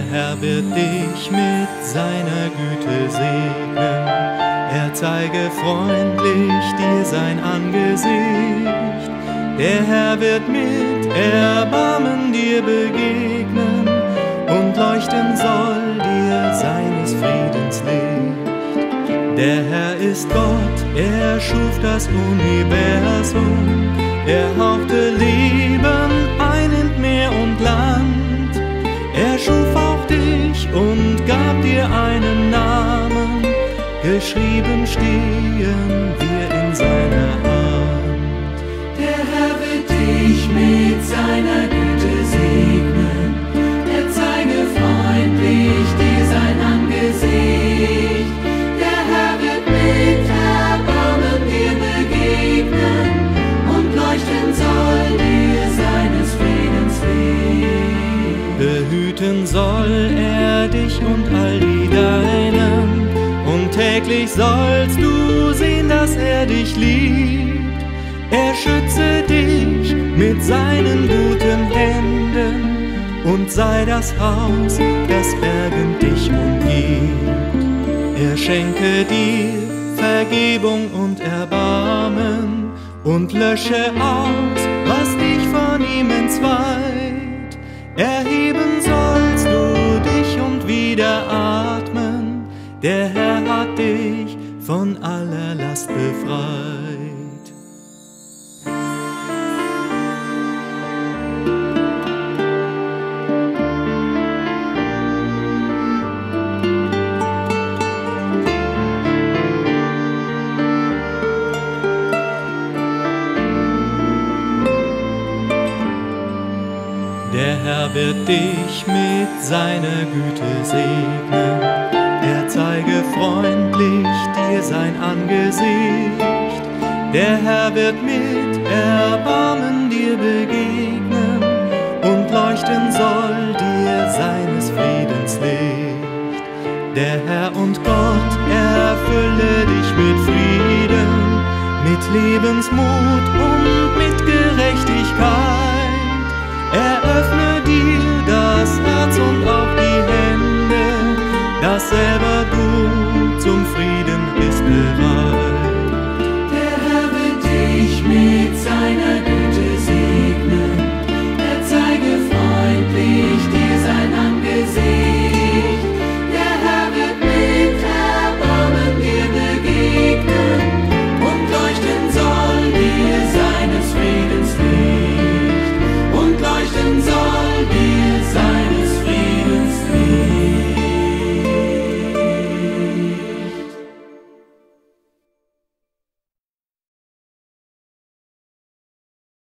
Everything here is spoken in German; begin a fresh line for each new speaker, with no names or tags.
Herr wird dich mit seiner Güte segnen, er zeige freundlich dir sein Angesicht. Der Herr wird mit Erbarmen dir begegnen und leuchten soll dir seines Friedens Licht. Der Herr ist Gott, er schuf das Universum, er hauchte Leben ein in Meer und Land. Er schuf auch dich und gab dir einen Namen, geschrieben stehen wir in seiner Hand.
Der Herr wird dich mit seiner Güte segnen, er zeige freundlich dir sein Angesicht. Der Herr wird mit Erbarmen dir begegnen und leuchten soll dir seines Friedens Licht.
Behüten soll er dich und all die Deinen, und täglich sollst du sehen, dass er dich liebt. Er schütze dich mit seinen guten Händen und sei das Haus, das bergend dich umgibt. Er schenke dir Vergebung und Erbarmen und lösche aus, was dich von ihm entzweit. Erheben sollst du dich und wieder atmen, der Herr hat dich von aller Last befreit. Der Herr wird dich mit seiner Güte segnen, er zeige freundlich dir sein Angesicht. Der Herr wird mit Erbarmen dir begegnen und leuchten soll dir seines Friedens Licht. Der Herr und Gott erfülle dich mit Frieden, mit Lebensmut und